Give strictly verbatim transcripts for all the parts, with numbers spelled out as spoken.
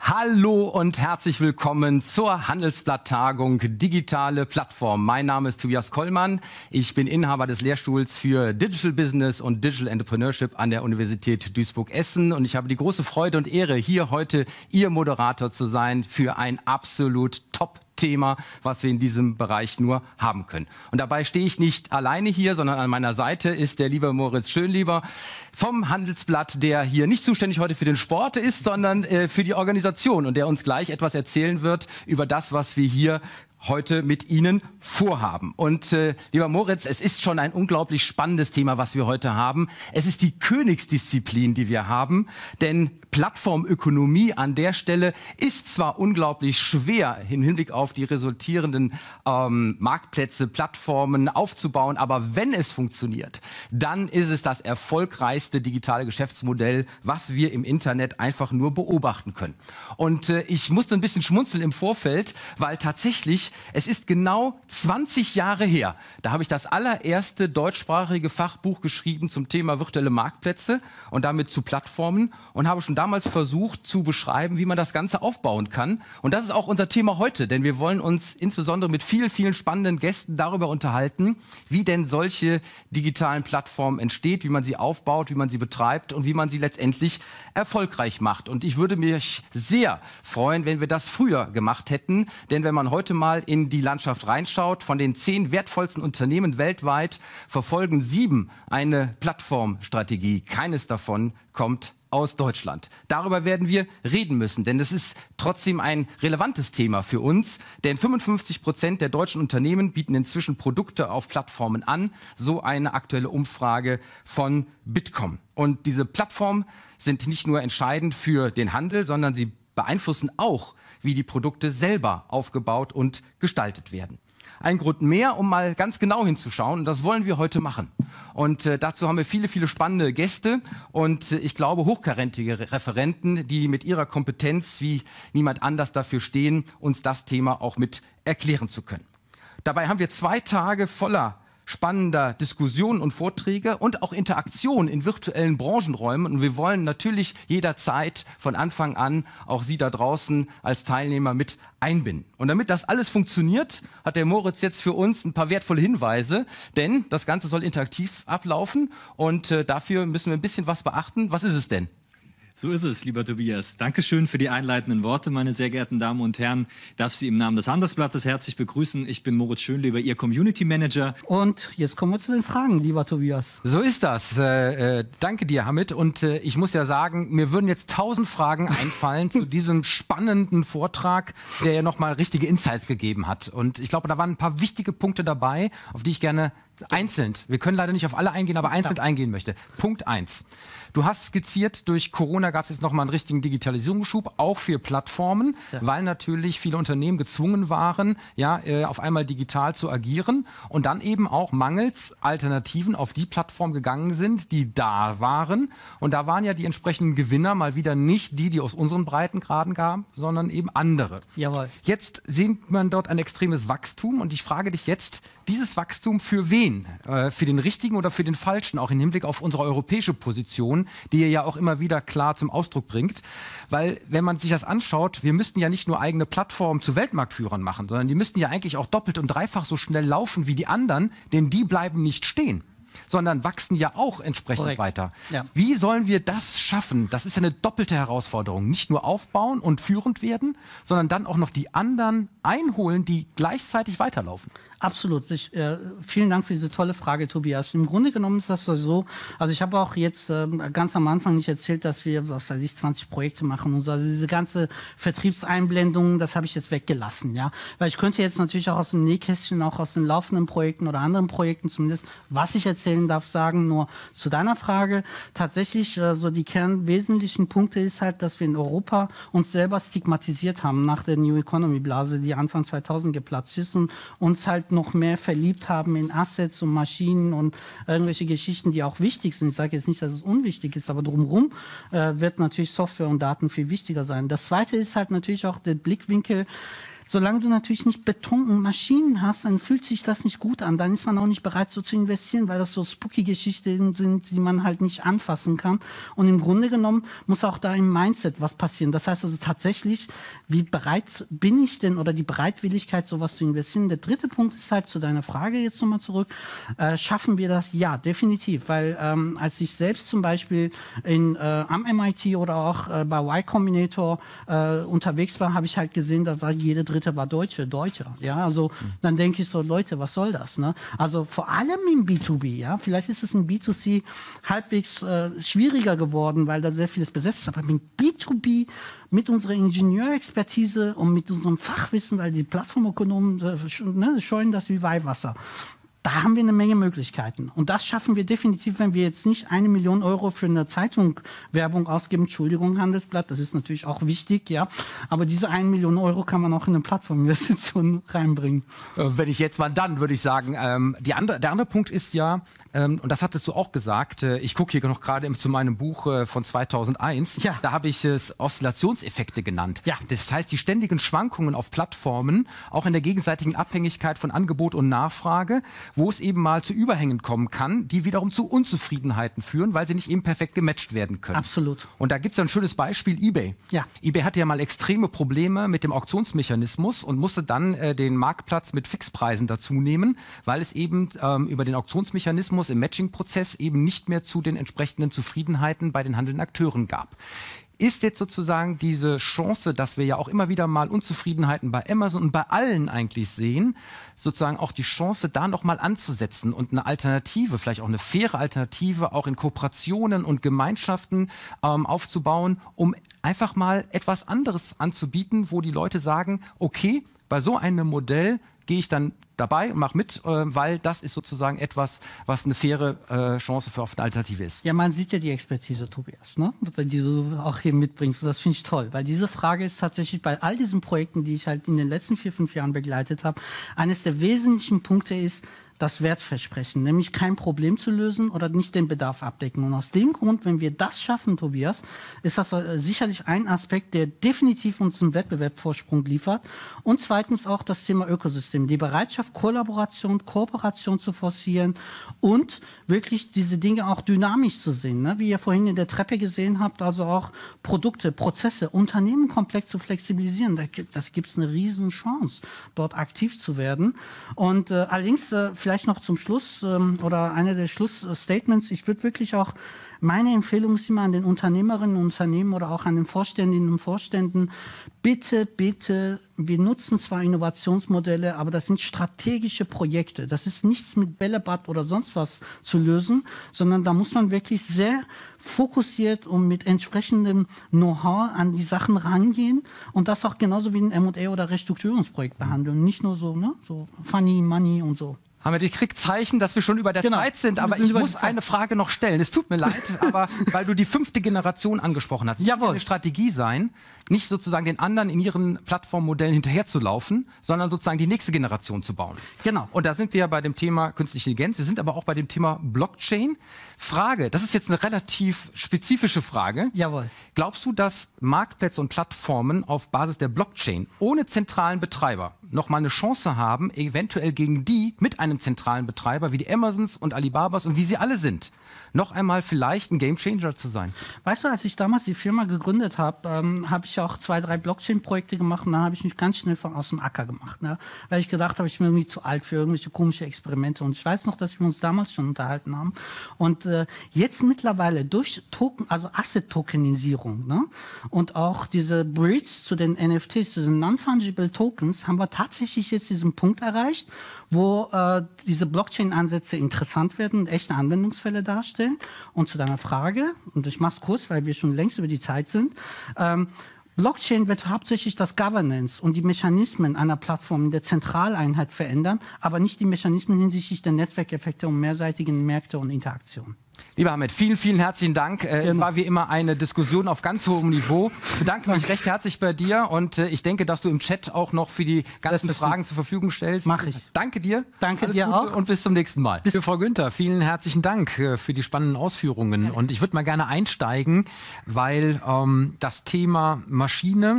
Hallo und herzlich willkommen zur Handelsblatt-Tagung Digitale Plattform. Mein Name ist Tobias Kollmann. Ich bin Inhaber des Lehrstuhls für Digital Business und Digital Entrepreneurship an der Universität Duisburg-Essen. Und ich habe die große Freude und Ehre, hier heute Ihr Moderator zu sein für ein absolut top Thema, was wir in diesem Bereich nur haben können. Und dabei stehe ich nicht alleine hier, sondern an meiner Seite ist der liebe Moritz Schönlieber vom Handelsblatt, der hier nicht zuständig heute für den Sport ist, sondern äh, für die Organisation und der uns gleich etwas erzählen wird über das, was wir hier heute mit Ihnen vorhaben. Und äh, lieber Moritz, es ist schon ein unglaublich spannendes Thema, was wir heute haben. Es ist die Königsdisziplin, die wir haben, denn Plattformökonomie an der Stelle ist zwar unglaublich schwer im Hinblick auf die resultierenden ähm, Marktplätze, Plattformen aufzubauen, aber wenn es funktioniert, dann ist es das erfolgreichste digitale Geschäftsmodell, was wir im Internet einfach nur beobachten können. Und äh, ich musste ein bisschen schmunzeln im Vorfeld, weil tatsächlich es ist genau zwanzig Jahre her. Da habe ich das allererste deutschsprachige Fachbuch geschrieben zum Thema virtuelle Marktplätze und damit zu Plattformen und habe schon damals versucht zu beschreiben, wie man das Ganze aufbauen kann. Und das ist auch unser Thema heute, denn wir wollen uns insbesondere mit vielen, vielen spannenden Gästen darüber unterhalten, wie denn solche digitalen Plattformen entsteht, wie man sie aufbaut, wie man sie betreibt und wie man sie letztendlich erfolgreich macht. Und ich würde mich sehr freuen, wenn wir das früher gemacht hätten, denn wenn man heute mal in die Landschaft reinschaut, von den zehn wertvollsten Unternehmen weltweit verfolgen sieben eine Plattformstrategie. Keines davon kommt aus Deutschland. Darüber werden wir reden müssen, denn es ist trotzdem ein relevantes Thema für uns, denn fünfundfünfzig Prozent der deutschen Unternehmen bieten inzwischen Produkte auf Plattformen an, so eine aktuelle Umfrage von Bitkom. Und diese Plattformen sind nicht nur entscheidend für den Handel, sondern sie beeinflussen auch, wie die Produkte selber aufgebaut und gestaltet werden. Ein Grund mehr, um mal ganz genau hinzuschauen, und das wollen wir heute machen. Und äh, dazu haben wir viele, viele spannende Gäste und äh, ich glaube hochkarätige Referenten, die mit ihrer Kompetenz wie niemand anders dafür stehen, uns das Thema auch mit erklären zu können. Dabei haben wir zwei Tage voller spannender Diskussionen und Vorträge und auch Interaktion in virtuellen Branchenräumen. Und wir wollen natürlich jederzeit von Anfang an auch Sie da draußen als Teilnehmer mit einbinden. Und damit das alles funktioniert, hat der Moritz jetzt für uns ein paar wertvolle Hinweise, denn das Ganze soll interaktiv ablaufen und äh, dafür müssen wir ein bisschen was beachten. Was ist es denn? So ist es, lieber Tobias. Dankeschön für die einleitenden Worte, meine sehr geehrten Damen und Herren. Ich darf Sie im Namen des Handelsblattes herzlich begrüßen. Ich bin Moritz Schönlieber, Ihr Community Manager. Und jetzt kommen wir zu den Fragen, lieber Tobias. So ist das. Äh, äh, danke dir, Hamid. Und äh, ich muss ja sagen, mir würden jetzt tausend Fragen einfallen zu diesem spannenden Vortrag, der ja nochmal richtige Insights gegeben hat. Und ich glaube, da waren ein paar wichtige Punkte dabei, auf die ich gerne einzeln, wir können leider nicht auf alle eingehen, aber einzeln eingehen möchte. Punkt eins. Du hast skizziert, durch Corona gab es jetzt nochmal einen richtigen Digitalisierungsschub, auch für Plattformen, ja. weil natürlich viele Unternehmen gezwungen waren, ja, äh, auf einmal digital zu agieren und dann eben auch mangels Alternativen auf die Plattform gegangen sind, die da waren. Und da waren ja die entsprechenden Gewinner mal wieder nicht die, die aus unseren Breitengraden kamen, sondern eben andere. Jawohl. Jetzt sieht man dort ein extremes Wachstum und ich frage dich jetzt, dieses Wachstum für wen? Äh, für den richtigen oder für den falschen? Auch im Hinblick auf unsere europäische Position, die ihr ja auch immer wieder klar zum Ausdruck bringt. Weil, wenn man sich das anschaut, wir müssten ja nicht nur eigene Plattformen zu Weltmarktführern machen, sondern die müssten ja eigentlich auch doppelt und dreifach so schnell laufen wie die anderen, denn die bleiben nicht stehen, sondern wachsen ja auch entsprechend Korrekt. weiter. Ja. Wie sollen wir das schaffen? Das ist ja eine doppelte Herausforderung. Nicht nur aufbauen und führend werden, sondern dann auch noch die anderen einholen, die gleichzeitig weiterlaufen. Absolut. Ich, äh, vielen Dank für diese tolle Frage, Tobias. Im Grunde genommen ist das so, also ich habe auch jetzt äh, ganz am Anfang nicht erzählt, dass wir, was weiß ich, zwanzig Projekte machen und so. Also diese ganze Vertriebseinblendung, das habe ich jetzt weggelassen, ja. Weil ich könnte jetzt natürlich auch aus dem Nähkästchen, auch aus den laufenden Projekten oder anderen Projekten zumindest, was ich erzählen darf, sagen. Nur zu deiner Frage, tatsächlich, äh, so die kernwesentlichen Punkte ist halt, dass wir in Europa uns selber stigmatisiert haben nach der New Economy Blase, die Anfang zweitausend geplatzt ist und uns halt noch mehr verliebt haben in Assets und Maschinen und irgendwelche Geschichten, die auch wichtig sind. Ich sage jetzt nicht, dass es unwichtig ist, aber drumherum äh, wird natürlich Software und Daten viel wichtiger sein. Das Zweite ist halt natürlich auch der Blickwinkel, solange du natürlich nicht Beton und Maschinen hast, dann fühlt sich das nicht gut an. Dann ist man auch nicht bereit, so zu investieren, weil das so spooky Geschichten sind, die man halt nicht anfassen kann. Und im Grunde genommen muss auch da im Mindset was passieren. Das heißt also tatsächlich, wie bereit bin ich denn oder die Bereitwilligkeit, sowas zu investieren. Der dritte Punkt ist halt zu deiner Frage jetzt nochmal zurück. Äh, schaffen wir das? Ja, definitiv. Weil ähm, als ich selbst zum Beispiel in, äh, am M I T oder auch äh, bei Y Combinator äh, unterwegs war, habe ich halt gesehen, da war jede dritte war Deutsche, Deutscher. Ja, also mhm. dann denke ich so, Leute, was soll das? Ne? Also vor allem im B zwei B, ja, vielleicht ist es im B zwei C halbwegs äh, schwieriger geworden, weil da sehr vieles besetzt ist, aber im B zwei B mit unserer Ingenieurexpertise und mit unserem Fachwissen, weil die Plattformökonomen äh, ne, scheuen das wie Weihwasser. Da haben wir eine Menge Möglichkeiten. Und das schaffen wir definitiv, wenn wir jetzt nicht eine Million Euro für eine Zeitung Werbung ausgeben. Entschuldigung, Handelsblatt, das ist natürlich auch wichtig, ja. Aber diese eine Million Euro kann man auch in eine Plattforminvestition reinbringen. Wenn ich jetzt mal dann, würde ich sagen, ähm, die andere, der andere Punkt ist ja, ähm, und das hattest du auch gesagt, äh, ich gucke hier noch gerade zu meinem Buch äh, von zweitausendeins, ja. Da habe ich es Oszillationseffekte genannt. Ja. Das heißt, die ständigen Schwankungen auf Plattformen, auch in der gegenseitigen Abhängigkeit von Angebot und Nachfrage, wo es eben mal zu Überhängen kommen kann, die wiederum zu Unzufriedenheiten führen, weil sie nicht eben perfekt gematcht werden können. Absolut. Und da gibt es ein schönes Beispiel, eBay. Ja. eBay hatte ja mal extreme Probleme mit dem Auktionsmechanismus und musste dann äh, den Marktplatz mit Fixpreisen dazu nehmen, weil es eben ähm, über den Auktionsmechanismus im Matching-Prozess eben nicht mehr zu den entsprechenden Zufriedenheiten bei den handelnden Akteuren gab. Ist jetzt sozusagen diese Chance, dass wir ja auch immer wieder mal Unzufriedenheiten bei Amazon und bei allen eigentlich sehen, sozusagen auch die Chance, da nochmal anzusetzen und eine Alternative, vielleicht auch eine faire Alternative, auch in Kooperationen und Gemeinschaften ähm, aufzubauen, um einfach mal etwas anderes anzubieten, wo die Leute sagen, okay, bei so einem Modell gehe ich dann dabei und mache mit, äh, weil das ist sozusagen etwas, was eine faire äh, Chance für eine Alternative ist. Ja, man sieht ja die Expertise, Tobias, ne? Die du auch hier mitbringst. Das finde ich toll, weil diese Frage ist tatsächlich bei all diesen Projekten, die ich halt in den letzten vier, fünf Jahren begleitet habe, eines der wesentlichen Punkte ist, das Wertversprechen, nämlich kein Problem zu lösen oder nicht den Bedarf abdecken. Und aus dem Grund, wenn wir das schaffen, Tobias, ist das sicherlich ein Aspekt, der definitiv uns einen Wettbewerbsvorsprung liefert. Und zweitens auch das Thema Ökosystem, die Bereitschaft, Kollaboration, Kooperation zu forcieren und wirklich diese Dinge auch dynamisch zu sehen. Ne? Wie ihr vorhin in der Treppe gesehen habt, also auch Produkte, Prozesse, Unternehmen komplex zu flexibilisieren. Das gibt es eine riesen Chance, dort aktiv zu werden. Und äh, allerdings äh, vielleicht noch zum Schluss ähm, oder einer der Schlussstatements. Ich würde wirklich auch, meine Empfehlung ist immer an den Unternehmerinnen und Unternehmen oder auch an den Vorständinnen und Vorständen, bitte, bitte, wir nutzen zwar Innovationsmodelle, aber das sind strategische Projekte. Das ist nichts mit Bällebad oder sonst was zu lösen, sondern da muss man wirklich sehr fokussiert und mit entsprechendem Know-how an die Sachen rangehen und das auch genauso wie ein M und A oder Restrukturierungsprojekt behandeln. Nicht nur so, ne, so funny money und so. Hamid, ich krieg Zeichen, dass wir schon über der genau. Zeit sind, aber ich muss eine Frage noch stellen. Es tut mir leid, aber weil du die fünfte Generation angesprochen hast. Es Jawohl. Kann eine Strategie sein, nicht sozusagen den anderen in ihren Plattformmodellen hinterherzulaufen, sondern sozusagen die nächste Generation zu bauen. Genau. Und da sind wir ja bei dem Thema Künstliche Intelligenz, wir sind aber auch bei dem Thema Blockchain. Frage, das ist jetzt eine relativ spezifische Frage. Jawohl. Glaubst du, dass Marktplätze und Plattformen auf Basis der Blockchain ohne zentralen Betreiber noch mal eine Chance haben, eventuell gegen die mit einem zentralen Betreiber wie die Amazons und Alibabas und wie sie alle sind, noch einmal vielleicht ein Gamechanger zu sein? Weißt du, als ich damals die Firma gegründet habe, ähm, habe ich auch zwei, drei Blockchain-Projekte gemacht und dann habe ich mich ganz schnell von aus dem Acker gemacht, ne? Weil ich gedacht habe, ich bin irgendwie zu alt für irgendwelche komische Experimente und ich weiß noch, dass wir uns damals schon unterhalten haben und äh, jetzt mittlerweile durch Token, also Asset-Tokenisierung, ne? Und auch diese Bridge zu den N F Ts, zu den Non-Fungible Tokens, haben wir tatsächlich jetzt diesen Punkt erreicht, wo äh, diese Blockchain-Ansätze interessant werden und echte Anwendungsfälle darstellen. Und zu deiner Frage, und ich mache es kurz, weil wir schon längst über die Zeit sind, ähm, Blockchain wird hauptsächlich das Governance und die Mechanismen einer Plattform in der Zentraleinheit verändern, aber nicht die Mechanismen hinsichtlich der Netzwerkeffekte und mehrseitigen Märkte und Interaktion. Lieber Hamid, vielen, vielen herzlichen Dank. Äh, es war wie immer eine Diskussion auf ganz hohem Niveau. Ich bedanke mich recht herzlich bei dir und äh, ich denke, dass du im Chat auch noch für die ganzen Fragen zur Verfügung stellst. Mach ich. Danke dir. Danke Alles dir Gute auch. Und bis zum nächsten Mal. Bis für Frau Günther, vielen herzlichen Dank äh, für die spannenden Ausführungen. Und ich würde mal gerne einsteigen, weil ähm, das Thema Maschine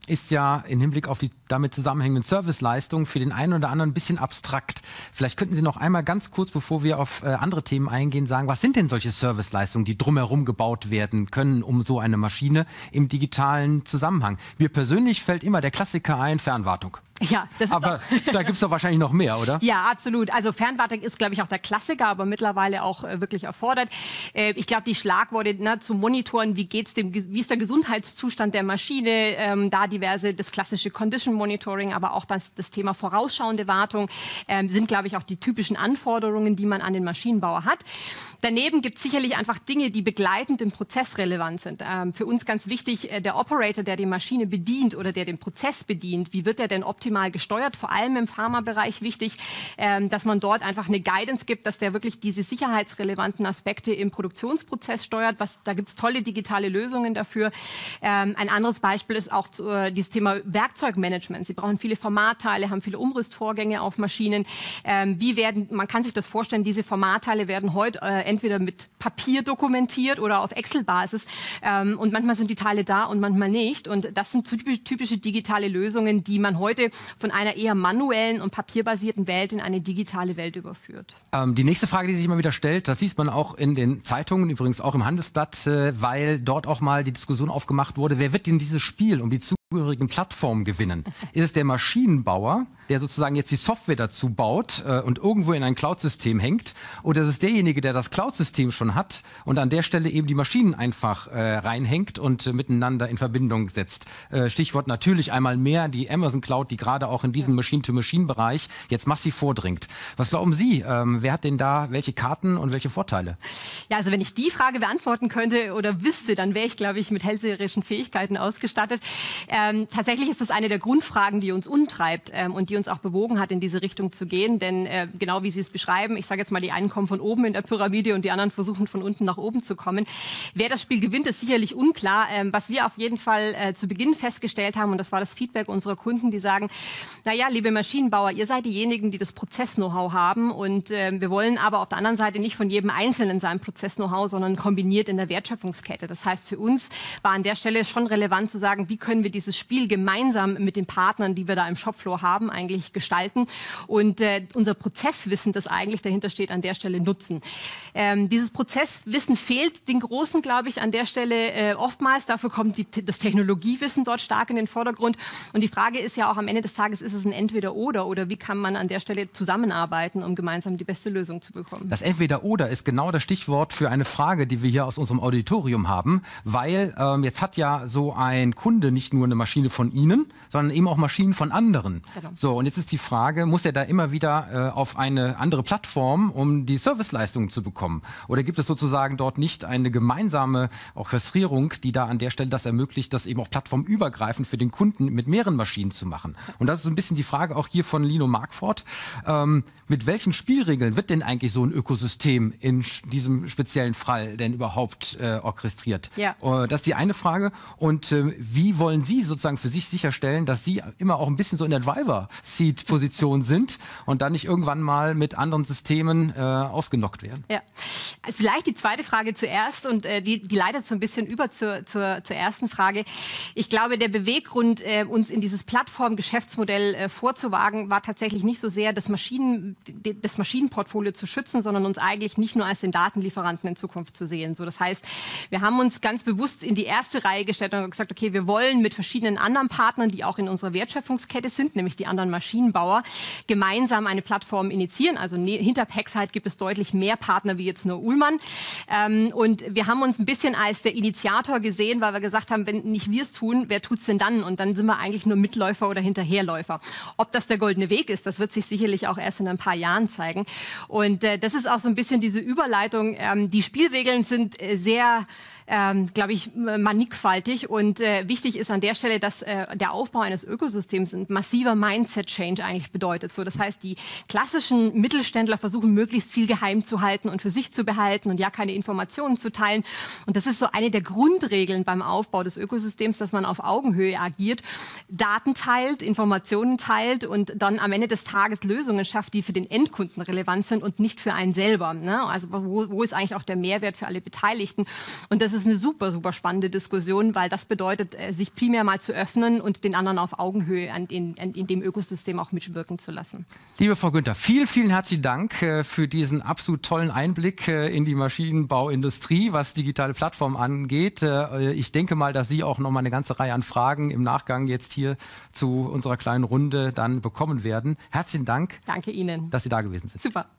ist ja im Hinblick auf die damit zusammenhängenden Serviceleistungen für den einen oder anderen ein bisschen abstrakt. Vielleicht könnten Sie noch einmal ganz kurz, bevor wir auf äh, andere Themen eingehen, sagen, was sind denn solche Serviceleistungen, die drumherum gebaut werden können, um so eine Maschine im digitalen Zusammenhang? Mir persönlich fällt immer der Klassiker ein, Fernwartung. Ja, das ist aber auch da gibt es doch wahrscheinlich noch mehr, oder? Ja, absolut. Also Fernwartung ist, glaube ich, auch der Klassiker, aber mittlerweile auch äh, wirklich erfordert. Äh, ich glaube, die Schlagworte ne, zu monitoren, wie geht's dem, wie ist der Gesundheitszustand der Maschine, ähm, da diverse, das klassische Condition Monitoring, aber auch das, das Thema vorausschauende Wartung, ähm, sind, glaube ich, auch die typischen Anforderungen, die man an den Maschinenbauer hat. Daneben gibt es sicherlich einfach Dinge, die begleitend im Prozess relevant sind. Ähm, für uns ganz wichtig, äh, der Operator, der die Maschine bedient oder der den Prozess bedient, wie wird er denn optimal gesteuert, vor allem im Pharmabereich wichtig, ähm, dass man dort einfach eine Guidance gibt, dass der wirklich diese sicherheitsrelevanten Aspekte im Produktionsprozess steuert. Was, da gibt es tolle digitale Lösungen dafür. Ähm, ein anderes Beispiel ist auch äh, dieses Thema Werkzeugmanagement. Sie brauchen viele Formatteile, haben viele Umrüstvorgänge auf Maschinen. Ähm, wie werden, man kann sich das vorstellen, diese Formatteile werden heute äh, entweder mit Papier dokumentiert oder auf Excel-Basis. Ähm, und manchmal sind die Teile da und manchmal nicht. Und das sind typische digitale Lösungen, die man heute von einer eher manuellen und papierbasierten Welt in eine digitale Welt überführt. Ähm, die nächste Frage, die sich immer wieder stellt, das sieht man auch in den Zeitungen, übrigens auch im Handelsblatt, äh, weil dort auch mal die Diskussion aufgemacht wurde, wer wird denn dieses Spiel um die zugehörigen Plattformen gewinnen? Ist es der Maschinenbauer, der sozusagen jetzt die Software dazu baut äh, und irgendwo in ein Cloud-System hängt? Oder ist es derjenige, der das Cloud-System schon hat und an der Stelle eben die Maschinen einfach äh, reinhängt und äh, miteinander in Verbindung setzt? Äh, Stichwort natürlich einmal mehr die Amazon Cloud, die gerade auch in diesem Machine-to-Machine-Bereich jetzt massiv vordringt. Was glauben Sie, ähm, wer hat denn da welche Karten und welche Vorteile? Ja, also wenn ich die Frage beantworten könnte oder wüsste, dann wäre ich, glaube ich, mit hellseherischen Fähigkeiten ausgestattet. Ähm, tatsächlich ist das eine der Grundfragen, die uns umtreibt ähm, und die uns auch bewogen hat, in diese Richtung zu gehen. Denn äh, genau wie Sie es beschreiben, ich sage jetzt mal, die einen kommen von oben in der Pyramide und die anderen versuchen von unten nach oben zu kommen. Wer das Spiel gewinnt, ist sicherlich unklar. Ähm, was wir auf jeden Fall äh, zu Beginn festgestellt haben, und das war das Feedback unserer Kunden, die sagen, naja, liebe Maschinenbauer, ihr seid diejenigen, die das Prozess-Know-how haben und äh, wir wollen aber auf der anderen Seite nicht von jedem Einzelnen sein Prozess-Know-how, sondern kombiniert in der Wertschöpfungskette. Das heißt, für uns war an der Stelle schon relevant zu sagen, wie können wir dieses Spiel gemeinsam mit den Partnern, die wir da im Shopfloor haben, eigentlich gestalten und äh, unser Prozesswissen, das eigentlich dahinter steht, an der Stelle nutzen. Ähm, dieses Prozesswissen fehlt den Großen, glaube ich, an der Stelle äh, oftmals. Dafür kommt die, das Technologiewissen dort stark in den Vordergrund. Und die Frage ist ja auch am Ende des Tages, ist es ein Entweder-Oder oder wie kann man an der Stelle zusammenarbeiten, um gemeinsam die beste Lösung zu bekommen? Das Entweder-Oder ist genau das Stichwort für eine Frage, die wir hier aus unserem Auditorium haben, weil ähm, jetzt hat ja so ein Kunde nicht nur eine Maschine von Ihnen, sondern eben auch Maschinen von anderen. Genau. So, und jetzt ist die Frage, muss er da immer wieder äh, auf eine andere Plattform, um die Serviceleistungen zu bekommen? Oder gibt es sozusagen dort nicht eine gemeinsame Orchestrierung, die da an der Stelle das ermöglicht, das eben auch plattformübergreifend für den Kunden mit mehreren Maschinen zu machen? Und das ist so ein bisschen die Frage auch hier von Lino Markford. Ähm, mit welchen Spielregeln wird denn eigentlich so ein Ökosystem in diesem speziellen Fall denn überhaupt äh, orchestriert? Ja. Äh, das ist die eine Frage. Und äh, wie wollen Sie sozusagen für sich sicherstellen, dass Sie immer auch ein bisschen so in der Driver-Seat-Position sind und dann nicht irgendwann mal mit anderen Systemen äh, ausgenockt werden? Ja, also vielleicht die zweite Frage zuerst und äh, die, die leitet so ein bisschen über zur, zur, zur ersten Frage. Ich glaube, der Beweggrund, äh, uns in dieses Plattform-Geschäftsmodell äh, vorzuwagen, war tatsächlich nicht so sehr, das, Maschinen, das Maschinenportfolio zu schützen, sondern uns eigentlich nicht nur als den Datenlieferanten in Zukunft zu sehen. So, das heißt, wir haben uns ganz bewusst in die erste Reihe gestellt und gesagt, okay, wir wollen mit verschiedenen anderen Partnern, die auch in unserer Wertschöpfungskette sind, nämlich die anderen Maschinenbauer, gemeinsam eine Plattform initiieren. Also hinter Packside gibt es deutlich mehr Partner wie jetzt nur Uhlmann. Ähm, und wir haben uns ein bisschen als der Initiator gesehen, weil wir gesagt haben, wenn nicht wir es tun, wer tut's denn dann? Und dann sind wir eigentlich nur Mitläufer oder Hinterherläufer. Ob das der goldene Weg ist, das wird sich sicherlich auch erst in ein paar Jahren zeigen. Und äh, das ist auch so ein bisschen diese Überleitung. Ähm, die Spielregeln sind äh, sehr Ähm, glaube ich, mannigfaltig. Und äh, wichtig ist an der Stelle, dass äh, der Aufbau eines Ökosystems ein massiver Mindset-Change eigentlich bedeutet. So, das heißt, die klassischen Mittelständler versuchen, möglichst viel geheim zu halten und für sich zu behalten und ja keine Informationen zu teilen. Und das ist so eine der Grundregeln beim Aufbau des Ökosystems, dass man auf Augenhöhe agiert, Daten teilt, Informationen teilt und dann am Ende des Tages Lösungen schafft, die für den Endkunden relevant sind und nicht für einen selber. Ne? Also wo, wo ist eigentlich auch der Mehrwert für alle Beteiligten? Und das ist ist eine super, super spannende Diskussion, weil das bedeutet, sich primär mal zu öffnen und den anderen auf Augenhöhe an den, an, in dem Ökosystem auch mitwirken zu lassen. Liebe Frau Günther, vielen, vielen herzlichen Dank äh, für diesen absolut tollen Einblick äh, in die Maschinenbauindustrie, was digitale Plattformen angeht. Äh, ich denke mal, dass Sie auch noch mal eine ganze Reihe an Fragen im Nachgang jetzt hier zu unserer kleinen Runde dann bekommen werden. Herzlichen Dank. Danke Ihnen, dass Sie da gewesen sind. Super.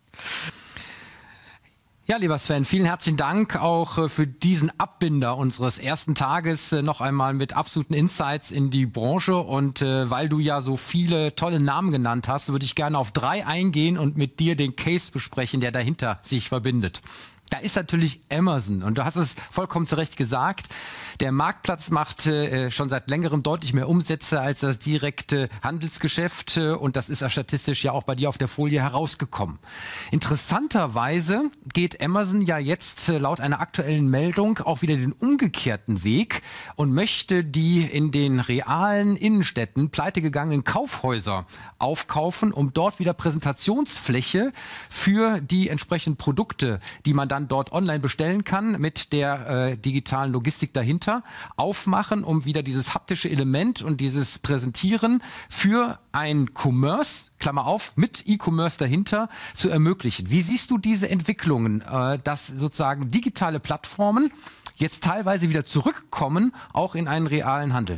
Ja, lieber Sven, vielen herzlichen Dank auch für diesen Abbinder unseres ersten Tages noch einmal mit absoluten Insights in die Branche. Und äh, weil du ja so viele tolle Namen genannt hast, würde ich gerne auf drei eingehen und mit dir den Case besprechen, der dahinter sich verbindet. Da ist natürlich Amazon und du hast es vollkommen zu Recht gesagt. Der Marktplatz macht äh, schon seit längerem deutlich mehr Umsätze als das direkte Handelsgeschäft äh, und das ist ja statistisch ja auch bei dir auf der Folie herausgekommen. Interessanterweise geht Amazon ja jetzt äh, laut einer aktuellen Meldung auch wieder den umgekehrten Weg und möchte die in den realen Innenstädten pleitegegangenen Kaufhäuser aufkaufen, um dort wieder Präsentationsfläche für die entsprechenden Produkte, die man dann dort online bestellen kann, mit der äh, digitalen Logistik dahinter, aufmachen, um wieder dieses haptische Element und dieses Präsentieren für ein Commerce, Klammer auf, mit E-Commerce dahinter zu ermöglichen. Wie siehst du diese Entwicklungen, äh, dass sozusagen digitale Plattformen jetzt teilweise wieder zurückkommen, auch in einen realen Handel?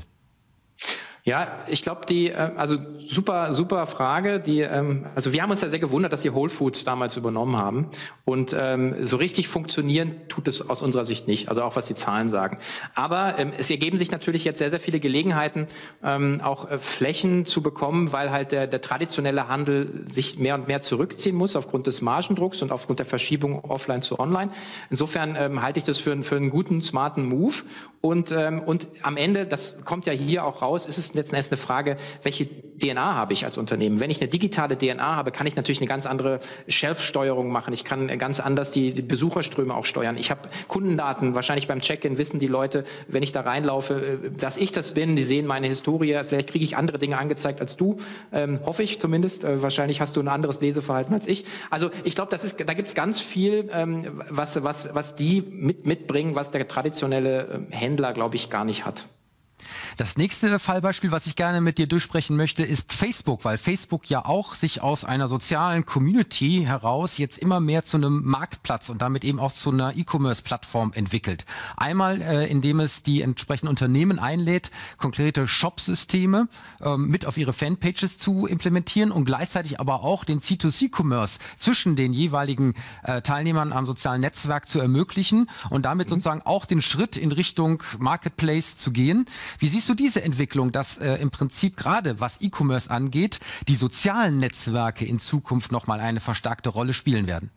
Ja, ich glaube, die, also super, super Frage. Die, also wir haben uns ja sehr gewundert, dass sie Whole Foods damals übernommen haben. Und ähm, so richtig funktionieren tut es aus unserer Sicht nicht, also auch was die Zahlen sagen. Aber ähm, es ergeben sich natürlich jetzt sehr, sehr viele Gelegenheiten, ähm, auch äh, Flächen zu bekommen, weil halt der, der traditionelle Handel sich mehr und mehr zurückziehen muss aufgrund des Margendrucks und aufgrund der Verschiebung offline zu online. Insofern ähm, halte ich das für, für einen guten, smarten Move. Und, ähm, und am Ende, das kommt ja hier auch raus, ist es letzten Endes eine Frage, welche D N A habe ich als Unternehmen? Wenn ich eine digitale D N A habe, kann ich natürlich eine ganz andere Shelf-Steuerung machen. Ich kann ganz anders die, die Besucherströme auch steuern. Ich habe Kundendaten. Wahrscheinlich beim Check-in wissen die Leute, wenn ich da reinlaufe, dass ich das bin. Die sehen meine Historie. Vielleicht kriege ich andere Dinge angezeigt als du. Ähm, hoffe ich zumindest. Äh, wahrscheinlich hast du ein anderes Leseverhalten als ich. Also ich glaube, das ist, da gibt es ganz viel, ähm, was, was, was die mit, mitbringen, was der traditionelle Händler, glaube ich, gar nicht hat. Das nächste Fallbeispiel, was ich gerne mit dir durchsprechen möchte, ist Facebook, weil Facebook ja auch sich aus einer sozialen Community heraus jetzt immer mehr zu einem Marktplatz und damit eben auch zu einer E-Commerce-Plattform entwickelt. Einmal, äh, indem es die entsprechenden Unternehmen einlädt, konkrete Shop-Systeme ähm, mit auf ihre Fanpages zu implementieren und gleichzeitig aber auch den C zwei C-Commerce zwischen den jeweiligen äh, Teilnehmern am sozialen Netzwerk zu ermöglichen und damit mhm. sozusagen auch den Schritt in Richtung Marketplace zu gehen. Wie siehst du diese Entwicklung, dass äh, im Prinzip gerade was E-Commerce angeht, die sozialen Netzwerke in Zukunft nochmal eine verstärkte Rolle spielen werden?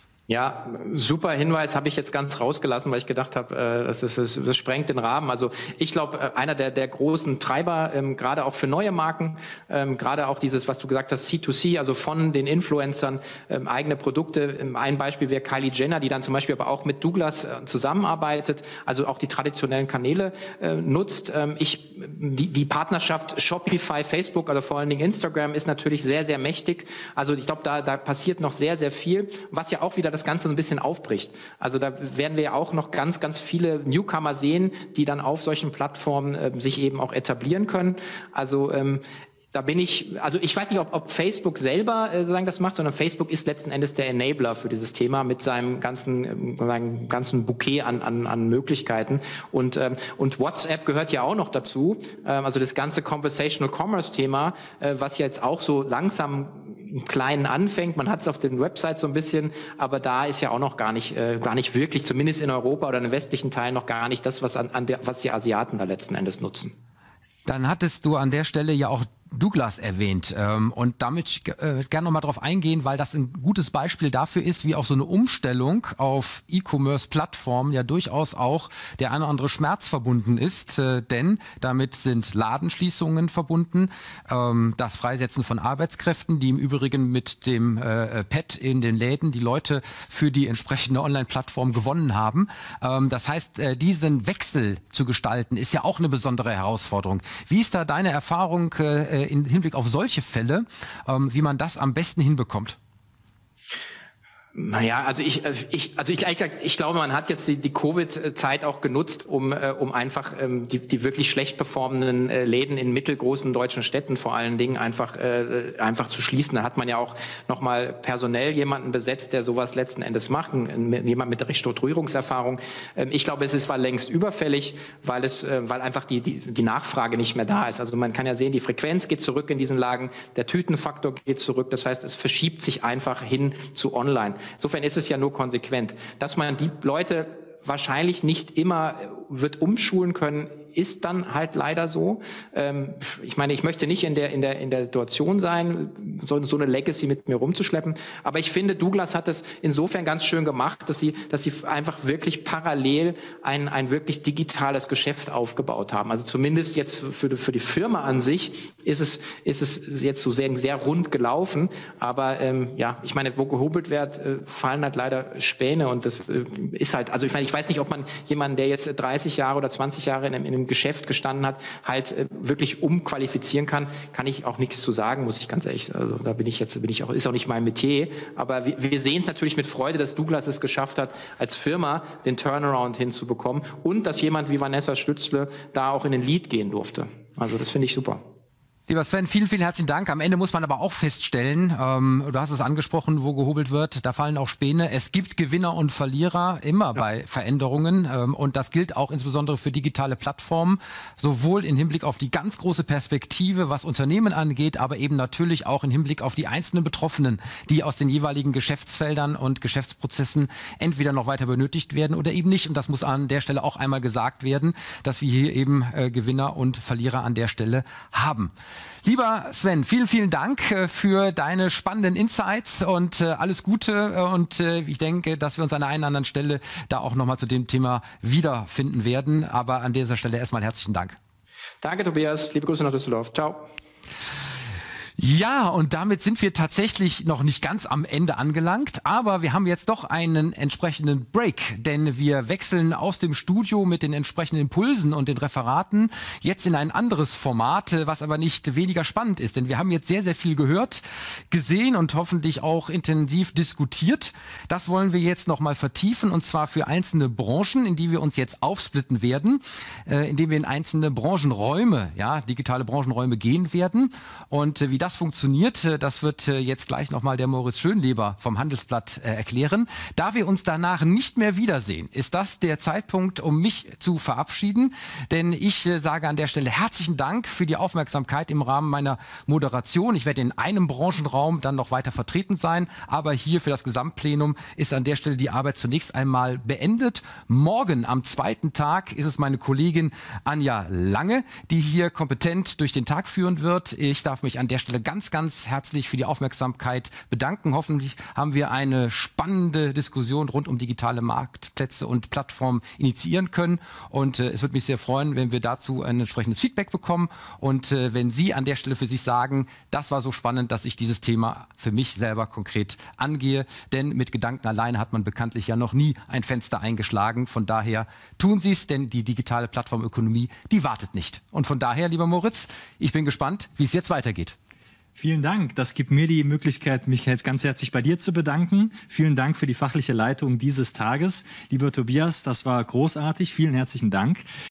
Ja, super Hinweis, habe ich jetzt ganz rausgelassen, weil ich gedacht habe, äh, das, ist, das, das sprengt den Rahmen. Also ich glaube, äh, einer der, der großen Treiber, ähm, gerade auch für neue Marken, ähm, gerade auch dieses, was du gesagt hast, C zwei C, also von den Influencern, ähm, eigene Produkte. Ähm, ein Beispiel wäre Kylie Jenner, die dann zum Beispiel aber auch mit Douglas äh, zusammenarbeitet, also auch die traditionellen Kanäle äh, nutzt. Ähm, ich, die, die Partnerschaft Shopify, Facebook, also vor allen Dingen Instagram ist natürlich sehr, sehr mächtig. Also ich glaube, da, da passiert noch sehr, sehr viel, was ja auch wieder das Ganze ein bisschen aufbricht. Also da werden wir auch noch ganz, ganz viele Newcomer sehen, die dann auf solchen Plattformen äh, sich eben auch etablieren können. Also ähm, da bin ich, also ich weiß nicht, ob, ob Facebook selber äh, sagen das macht, sondern Facebook ist letzten Endes der Enabler für dieses Thema mit seinem ganzen, äh, ganzen Bouquet an, an, an Möglichkeiten. Und, ähm, und WhatsApp gehört ja auch noch dazu. Ähm, also das ganze Conversational Commerce Thema, äh, was jetzt auch so langsam im Kleinen anfängt. Man hat es auf den Websites so ein bisschen, aber da ist ja auch noch gar nicht, äh, gar nicht wirklich, zumindest in Europa oder in den westlichen Teilen noch gar nicht das, was, an, an der, was die Asiaten da letzten Endes nutzen. Dann hattest du an der Stelle ja auch Douglas erwähnt ähm, und damit äh, gerne noch mal drauf eingehen, weil das ein gutes Beispiel dafür ist, wie auch so eine Umstellung auf E-Commerce-Plattformen ja durchaus auch der eine oder andere Schmerz verbunden ist, äh, denn damit sind Ladenschließungen verbunden, ähm, das Freisetzen von Arbeitskräften, die im Übrigen mit dem äh, Pad in den Läden die Leute für die entsprechende Online-Plattform gewonnen haben. Ähm, das heißt, äh, diesen Wechsel zu gestalten, ist ja auch eine besondere Herausforderung. Wie ist da deine Erfahrung äh, im Hinblick auf solche Fälle, ähm, wie man das am besten hinbekommt? Naja, also ich, also ich, also ich, ich glaube, man hat jetzt die, die Covid-Zeit auch genutzt, um, äh, um einfach ähm, die, die wirklich schlecht performenden äh, Läden in mittelgroßen deutschen Städten vor allen Dingen einfach, äh, einfach zu schließen. Da hat man ja auch nochmal personell jemanden besetzt, der sowas letzten Endes macht, ein, ein, jemand mit Restrukturierungserfahrung. Ähm, ich glaube, es ist war längst überfällig, weil es, äh, weil einfach die, die, die Nachfrage nicht mehr da ist. Also man kann ja sehen, die Frequenz geht zurück in diesen Lagen, der Tütenfaktor geht zurück. Das heißt, es verschiebt sich einfach hin zu online. Insofern ist es ja nur konsequent. Dass man die Leute wahrscheinlich nicht immer wird umschulen können, ist dann halt leider so. Ähm, ich meine, ich möchte nicht in der, in der, in der Situation sein, so, so eine Legacy mit mir rumzuschleppen. Aber ich finde, Douglas hat es insofern ganz schön gemacht, dass sie, dass sie einfach wirklich parallel ein, ein wirklich digitales Geschäft aufgebaut haben. Also zumindest jetzt für die, für die Firma an sich ist es, ist es jetzt so sehr, sehr rund gelaufen. Aber ähm, ja, ich meine, wo gehobelt wird, äh, fallen halt leider Späne. Und das äh, ist halt, also ich meine, ich weiß nicht, ob man jemanden, der jetzt dreißig Jahre oder zwanzig Jahre in einem, in einem Geschäft gestanden hat, halt äh, wirklich umqualifizieren kann, kann ich auch nichts zu sagen, muss ich ganz ehrlich, also da bin ich jetzt, bin ich auch, ist auch nicht mein Metier, aber wir, wir sehen es natürlich mit Freude, dass Douglas es geschafft hat, als Firma den Turnaround hinzubekommen und dass jemand wie Vanessa Stützle da auch in den Lead gehen durfte. Also das finde ich super. Lieber Sven, vielen, vielen herzlichen Dank. Am Ende muss man aber auch feststellen, ähm, du hast es angesprochen, wo gehobelt wird, da fallen auch Späne. Es gibt Gewinner und Verlierer immer ja. bei Veränderungen ähm, und das gilt auch insbesondere für digitale Plattformen, sowohl im Hinblick auf die ganz große Perspektive, was Unternehmen angeht, aber eben natürlich auch im Hinblick auf die einzelnen Betroffenen, die aus den jeweiligen Geschäftsfeldern und Geschäftsprozessen entweder noch weiter benötigt werden oder eben nicht. Und das muss an der Stelle auch einmal gesagt werden, dass wir hier eben äh, Gewinner und Verlierer an der Stelle haben. Lieber Sven, vielen, vielen Dank äh, für deine spannenden Insights und äh, alles Gute. Äh, und äh, ich denke, dass wir uns an der einen oder anderen Stelle da auch nochmal zu dem Thema wiederfinden werden. Aber an dieser Stelle erstmal herzlichen Dank. Danke, Tobias. Liebe Grüße nach Düsseldorf. Ciao. Ja, und damit sind wir tatsächlich noch nicht ganz am Ende angelangt, aber wir haben jetzt doch einen entsprechenden Break, denn wir wechseln aus dem Studio mit den entsprechenden Impulsen und den Referaten jetzt in ein anderes Format, was aber nicht weniger spannend ist, denn wir haben jetzt sehr, sehr viel gehört, gesehen und hoffentlich auch intensiv diskutiert. Das wollen wir jetzt nochmal vertiefen und zwar für einzelne Branchen, in die wir uns jetzt aufsplitten werden, äh, indem wir in einzelne Branchenräume, ja, digitale Branchenräume gehen werden und äh, wie das funktioniert, das wird jetzt gleich nochmal der Moritz Schönleber vom Handelsblatt erklären. Da wir uns danach nicht mehr wiedersehen, ist das der Zeitpunkt, um mich zu verabschieden. Denn ich sage an der Stelle herzlichen Dank für die Aufmerksamkeit im Rahmen meiner Moderation. Ich werde in einem Branchenraum dann noch weiter vertreten sein, aber hier für das Gesamtplenum ist an der Stelle die Arbeit zunächst einmal beendet. Morgen am zweiten Tag ist es meine Kollegin Anja Lange, die hier kompetent durch den Tag führen wird. Ich darf mich an der Stelle ganz, ganz herzlich für die Aufmerksamkeit bedanken. Hoffentlich haben wir eine spannende Diskussion rund um digitale Marktplätze und Plattformen initiieren können. Und äh, es würde mich sehr freuen, wenn wir dazu ein entsprechendes Feedback bekommen. Und äh, wenn Sie an der Stelle für sich sagen, das war so spannend, dass ich dieses Thema für mich selber konkret angehe. Denn mit Gedanken alleine hat man bekanntlich ja noch nie ein Fenster eingeschlagen. Von daher tun Sie es, denn die digitale Plattformökonomie, die wartet nicht. Und von daher, lieber Moritz, ich bin gespannt, wie es jetzt weitergeht. Vielen Dank. Das gibt mir die Möglichkeit, mich jetzt ganz herzlich bei dir zu bedanken. Vielen Dank für die fachliche Leitung dieses Tages. Lieber Tobias, das war großartig. Vielen herzlichen Dank.